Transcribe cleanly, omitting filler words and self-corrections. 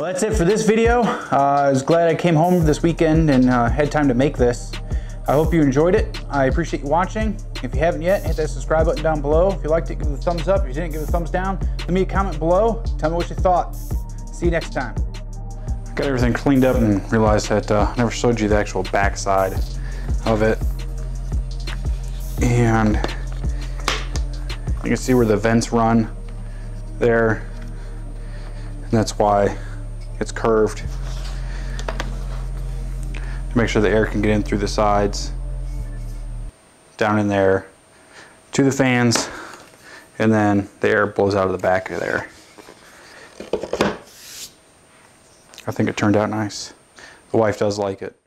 Well, that's it for this video. I was glad I came home this weekend and had time to make this. I hope you enjoyed it. I appreciate you watching. If you haven't yet, hit that subscribe button down below. If you liked it, give it a thumbs up. If you didn't, give it a thumbs down. Leave me a comment below. Tell me what you thought. See you next time. I got everything cleaned up and realized that I never showed you the actual back side of it. And you can see where the vents run there. And that's why it's curved. To make sure the air can get in through the sides, down in there, to the fans, and then the air blows out of the back of there. I think it turned out nice. The wife does like it.